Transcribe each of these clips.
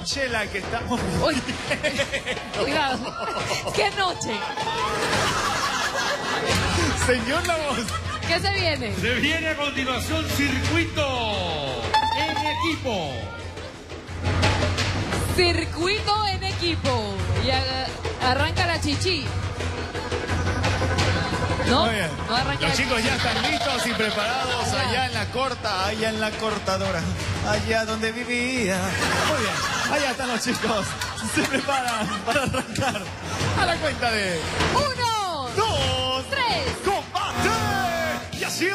noche la que estamos... Uy, cuidado. ¿Qué noche? Señor La Voz. ¿Qué se viene? Se viene a continuación circuito en equipo. Circuito en equipo. Y arranca la chichi. No, Muy bien. no arranca. Los chicos ya están listos y preparados allá en la corta, allá en la cortadora, allá donde vivía. Muy bien, allá están los chicos. Se preparan para arrancar a la cuenta de 1, 2, 3. ¡Combate! Y así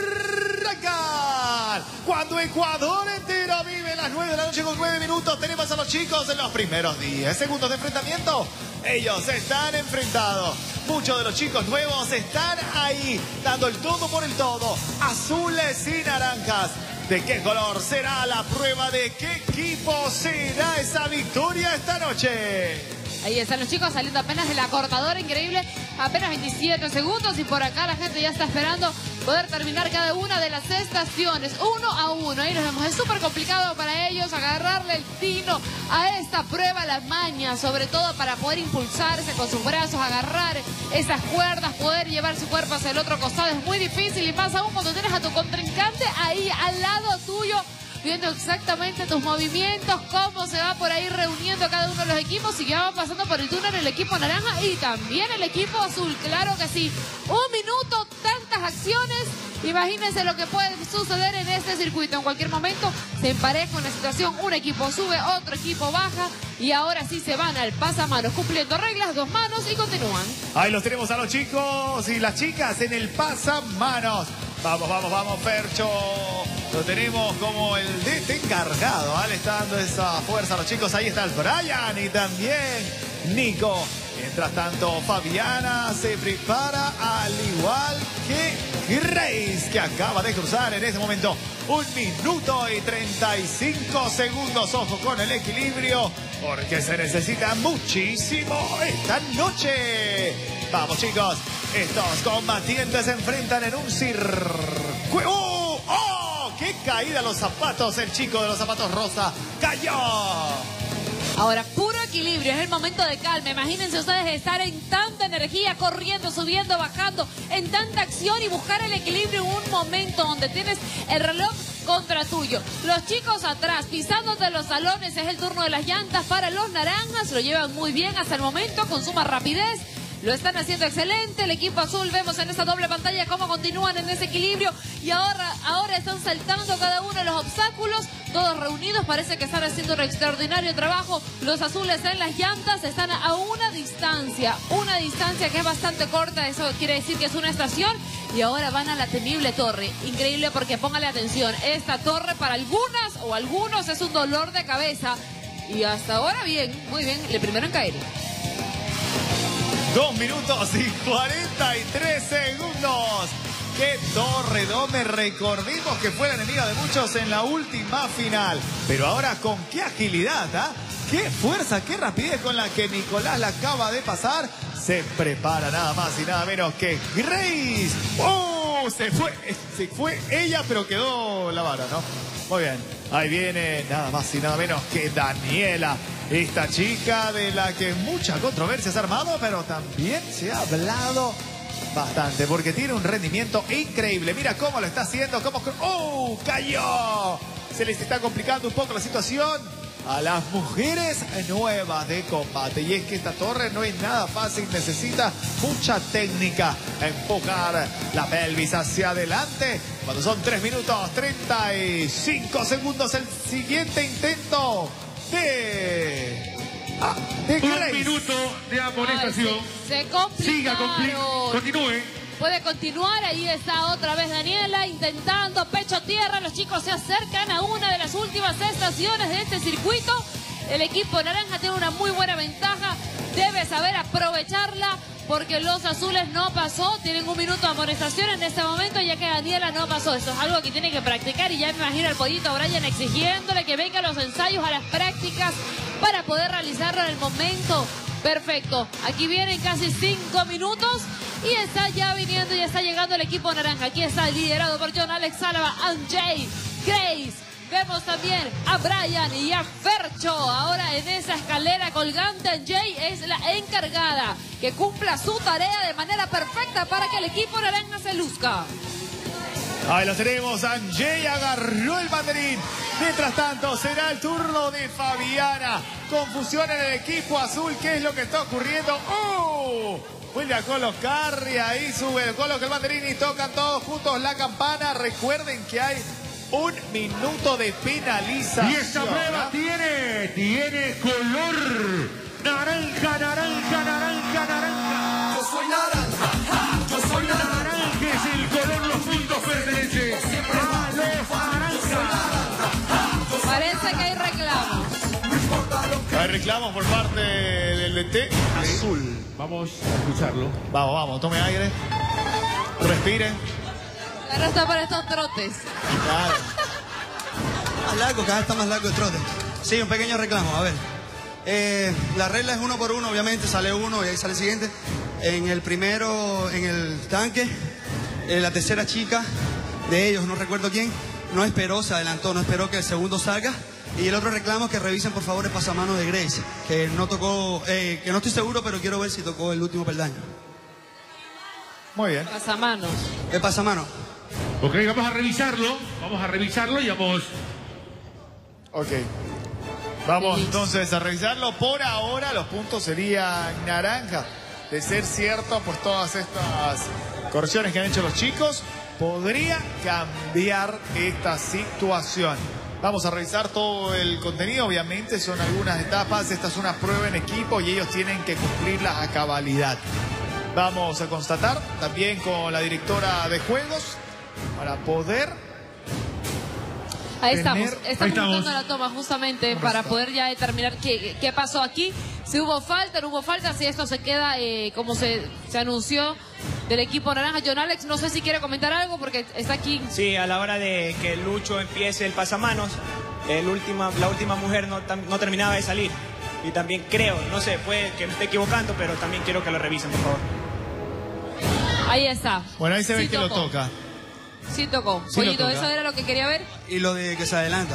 arrancan. Cuando Ecuador entero vive las 9 de la noche con 9 minutos, tenemos a los chicos en los primeros 10 segundos de enfrentamiento. Ellos están enfrentados. Muchos de los chicos nuevos están ahí, dando el todo por el todo. Azules y naranjas. ¿De qué color será la prueba? ¿De qué equipo será esa victoria esta noche? Ahí están los chicos saliendo apenas de la cortadora, increíble. Apenas 27 segundos y por acá la gente ya está esperando poder terminar cada una de las estaciones, 1 a 1. Ahí nos vemos, es súper complicado para ellos agarrarle el tino a esta prueba, la maña, sobre todo para poder impulsarse con sus brazos, agarrar esas cuerdas, poder llevar su cuerpo hacia el otro costado. Es muy difícil y más aún cuando tienes a tu contrincante ahí al lado tuyo, viendo exactamente tus movimientos, cómo se va por ahí reuniendo cada uno de los equipos y ya va pasando por el túnel el equipo naranja y también el equipo azul, claro que sí. 1 minuto, tantas acciones, imagínense lo que puede suceder en este circuito. En cualquier momento se empareja una situación, un equipo sube, otro equipo baja y ahora sí se van al pasamanos, cumpliendo reglas, 2 manos y continúan. Ahí los tenemos a los chicos y las chicas en el pasamanos. Vamos, vamos, vamos, Fercho. Lo tenemos como el DT encargado, ¿vale? Le está dando esa fuerza a los chicos. Ahí está el Brian y también Nico. Mientras tanto, Fabiana se prepara al igual que Grace, que acaba de cruzar en este momento 1 minuto y 35 segundos. Ojo con el equilibrio, porque se necesita muchísimo esta noche. Vamos, chicos. Estos combatientes se enfrentan en un circuito. ¡Oh! ¡Qué caída los zapatos! El chico de los zapatos rosa cayó. Ahora, puro equilibrio, es el momento de calma. Imagínense ustedes estar en tanta energía, corriendo, subiendo, bajando, en tanta acción y buscar el equilibrio en un momento donde tienes el reloj contra tuyo. Los chicos atrás, pisándote los salones, es el turno de las llantas para los naranjas. Lo llevan muy bien hasta el momento, con suma rapidez. Lo están haciendo excelente. El equipo azul, vemos en esa doble pantalla cómo continúan en ese equilibrio. Y ahora están saltando cada uno de los obstáculos. Todos reunidos, parece que están haciendo un extraordinario trabajo. Los azules en las llantas están a una distancia que es bastante corta. Eso quiere decir que es una estación. Y ahora van a la temible torre. Increíble, porque póngale atención. Esta torre para algunas o algunos es un dolor de cabeza. Y hasta ahora bien, muy bien. El primero en caer. 2 minutos y 43 segundos. ¡Qué torre, Dome! Recordemos que fue la enemiga de muchos en la última final. Pero ahora con qué agilidad, ¿ah? ¡Qué fuerza, qué rapidez con la que Nicolás la acaba de pasar! Se prepara nada más y nada menos que Grace. ¡Oh! Se fue ella, pero quedó la vara, ¿no? Muy bien. Ahí viene nada más y nada menos que Daniela. Esta chica de la que mucha controversia se ha armado, pero también se ha hablado bastante, porque tiene un rendimiento increíble. Mira cómo lo está haciendo, cómo... ¡Oh! ¡Cayó! Se les está complicando un poco la situación a las mujeres nuevas de combate. Y es que esta torre no es nada fácil, necesita mucha técnica. Empujar la pelvis hacia adelante. Cuando son 3 minutos 35 segundos, el siguiente intento de 1 minuto de amonestación. Se complicaron. Siga, continúe. Puede continuar, ahí está otra vez Daniela intentando pecho a tierra. Los chicos se acercan a una de las últimas estaciones de este circuito. El equipo naranja tiene una muy buena ventaja, debe saber aprovecharla, porque los azules no pasó. Tienen 1 minuto de amonestación en este momento, ya que Daniela no pasó. Esto es algo que tiene que practicar y ya me imagino al pollito Brian exigiéndole que venga a los ensayos, a las prácticas, para poder realizarlo en el momento perfecto. Aquí vienen casi 5 minutos y está ya viniendo, ya está llegando el equipo naranja. Aquí está liderado por John Alex Álava, Anjay, Grace, Vemos también a Brian y a Fercho. Ahora en esa escalera colgante, Jay es la encargada que cumpla su tarea de manera perfecta para que el equipo naranja se luzca. Ahí lo tenemos, Anjay agarró el banderín. Mientras tanto, será el turno de Fabiana. Confusión en el equipo azul, ¿qué es lo que está ocurriendo? Vuelve a colocar y ahí sube, coloca el banderín y tocan todos juntos la campana. Recuerden que hay 1 minuto de penalización. Y esta prueba tiene color naranja, naranja, naranja, naranja. Yo soy naranja, yo soy naranja. Naranja es el color, los puntos pertenecen a los naranjas. Parece que hay reclamos. Hay reclamos por parte del DT azul. Vamos a escucharlo. Vamos, vamos, tome aire. Respire. Ahora está para estos trotes. Claro. Más largo, cada vez está más largo el trote. Sí, un pequeño reclamo, a ver. La regla es 1 por 1, obviamente, sale uno y ahí sale el siguiente. En el primero, en el tanque, la tercera chica de ellos, no recuerdo quién, no esperó, se adelantó, no esperó que el segundo salga. Y el otro reclamo es que revisen por favor el pasamanos de Grace, que no tocó, que no estoy seguro, pero quiero ver si tocó el último peldaño. Muy bien. Pasamanos. ¿Qué pasamanos? Ok, vamos a revisarlo y vamos. Ok. Vamos Feliz. entonces a revisarlo. Por ahora los puntos serían naranja. De ser cierto, por todas estas correcciones que han hecho los chicos, podría cambiar esta situación. Vamos a revisar todo el contenido. Obviamente son algunas etapas. Esta es una prueba en equipo y ellos tienen que cumplirlas a cabalidad. Vamos a constatar también con la directora de juegos para poder... Ahí estamos Ahí estamos. buscando la toma justamente para poder ya determinar qué pasó aquí. Si hubo falta, no hubo falta, si esto se queda como se anunció del equipo naranja. John Alex, no sé si quiere comentar algo porque está aquí. Sí, a la hora de que Lucho empiece el pasamanos, la última mujer no terminaba de salir. Y también creo, no sé, puede que me esté equivocando, pero también quiero que lo revisen, por favor. Ahí está. Bueno, ahí se ve Sí que tocó. lo toca. Sí tocó. Sí lo Pollito, toca. ¿eso era lo que quería ver? Y lo de que se adelanta.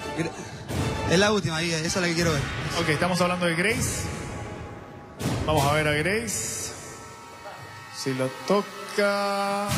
Es la última, ahí, esa es la que quiero ver. Ok, estamos hablando de Grace. Vamos a ver a Grace. Si lo toca...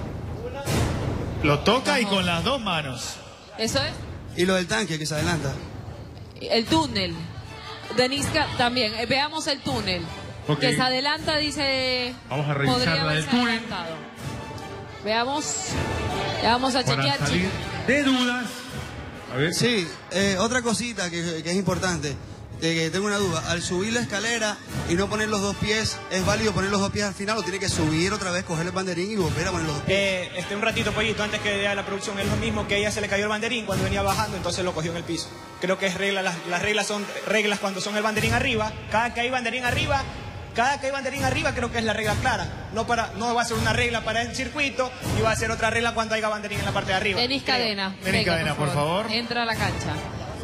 Lo toca y con las dos manos. ¿Eso es? Y lo del tanque, que se adelanta. El túnel. Deniska también. Veamos el túnel. Ok. Que se adelanta, dice... Vamos a revisar podría la del haberse túnel. adelantado. Veamos. Ya vamos a Para chequear, salir chicos. de dudas. A ver. Sí, otra cosita que es importante, que tengo una duda. Al subir la escalera y no poner los dos pies, ¿es válido poner los dos pies al final o tiene que subir otra vez, coger el banderín y volver a poner los dos pies? Un ratito, Pollito, antes que vea la producción, es lo mismo que a ella se le cayó el banderín cuando venía bajando, entonces lo cogió en el piso. Creo que es regla, las reglas son reglas cuando son el banderín arriba. Cada que hay banderín arriba, creo que es la regla clara. No va a ser una regla para el circuito y va a ser otra regla cuando haya banderín en la parte de arriba. Denis Creo. Cadena. Denis Venga, Cadena, por favor. Entra a la cancha.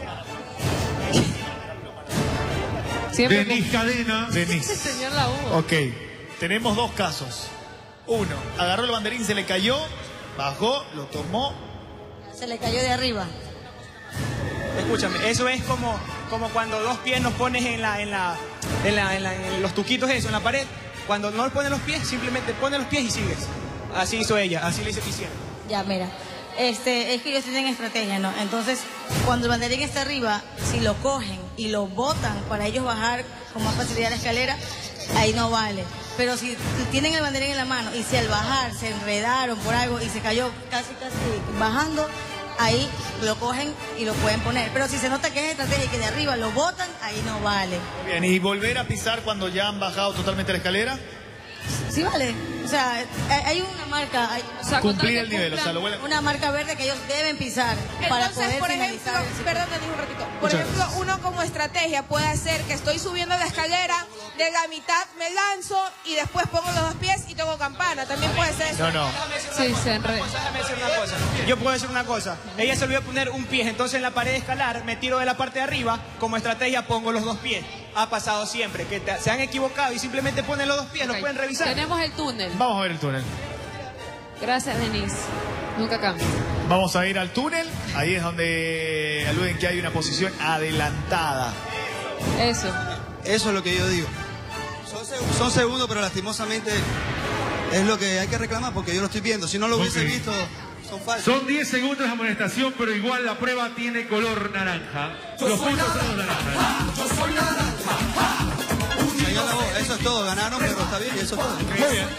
Siempre Denis Cadena. con... Denise. Señor la hubo. Ok, tenemos dos casos. Uno, agarró el banderín, se le cayó, bajó, lo tomó. Se le cayó de arriba. Escúchame, eso es como cuando dos pies nos pones en los tuquitos eso, en la pared. Cuando no pones los pies, simplemente pones los pies y sigues. Así hizo ella, así le hice Cristiano. Ya, mira. Es que ellos tienen estrategia, ¿no? Entonces, cuando el banderín está arriba, si lo cogen y lo botan para ellos bajar con más facilidad la escalera, ahí no vale. Pero si tienen el banderín en la mano y si al bajar se enredaron por algo y se cayó casi bajando, ahí lo cogen y lo pueden poner. Pero si se nota que es estrategia y que de arriba lo botan, ahí no vale. Bien, y volver a pisar cuando ya han bajado totalmente la escalera. Sí vale. O sea, hay una marca, hay O sea, Cumplir con el nivel, o sea, lo vuelven. una marca verde que ellos deben pisar para Entonces, poder por ejemplo, finalizar el ciclo. perdón, Denis, un ratito. Por Muchas ejemplo, uno como estrategia puede hacer que estoy subiendo la escalera, de la mitad me lanzo y después pongo los dos pies y toco campana. También puede ser eso. No. Sí, se enredó. Déjame decir una cosa. Yo puedo decir una cosa. Ella se olvidó poner un pie, entonces en la pared de escalar me tiro de la parte de arriba. Como estrategia pongo los dos pies. Ha pasado siempre, que se han equivocado y simplemente ponen los dos pies, Ok. los pueden revisar. Tenemos el túnel. Vamos a ver el túnel. Gracias, Denise. Nunca cambia. Vamos a ir al túnel. Ahí es donde aluden que hay una posición adelantada. Eso. Eso es lo que yo digo. Son segundos, pero lastimosamente es lo que hay que reclamar porque yo lo estoy viendo. Si no lo hubiese visto, son falsos. Son 10 segundos de amonestación, pero igual la prueba tiene color naranja. Los puntos son naranjas. Yo soy naranja. Señor La Voz, eso es todo. Ganaron, pero está bien y eso es todo. Muy bien.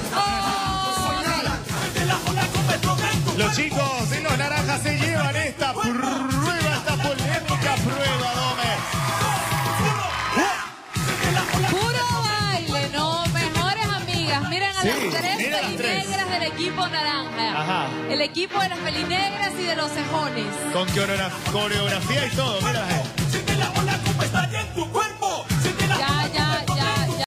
Los chicos de los naranjas se llevan esta prueba, esta polémica prueba, Dome. Puro baile, no, mejores amigas. Miren a las tres mira las tres. felinegras del equipo naranja. Ajá. El equipo de las felinegras y de los cejones. Con coreografía y todo, mira. Siente la ola como está en tu cuerpo.